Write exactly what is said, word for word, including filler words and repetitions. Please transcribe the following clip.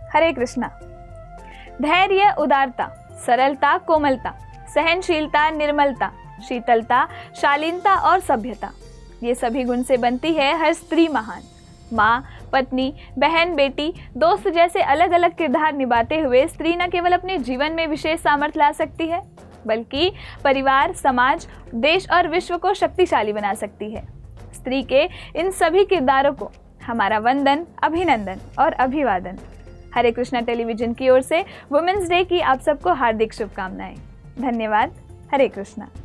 हरे कृष्णा। धैर्य, उदारता, सरलता, कोमलता, सहनशीलता, निर्मलता, शीतलता, शालीनता और सभ्यता, ये सभी गुण से बनती है हर स्त्री महान। माँ, पत्नी, बहन, बेटी, दोस्त जैसे अलग अलग किरदार निभाते हुए स्त्री न केवल अपने जीवन में विशेष सामर्थ्य ला सकती है, बल्कि परिवार, समाज, देश और विश्व को शक्तिशाली बना सकती है। स्त्री के इन सभी किरदारों को हमारा वंदन, अभिनंदन और अभिवादन। हरे कृष्णा टेलीविजन की ओर से वुमेन्स डे की आप सबको हार्दिक शुभकामनाएं। धन्यवाद। हरे कृष्णा।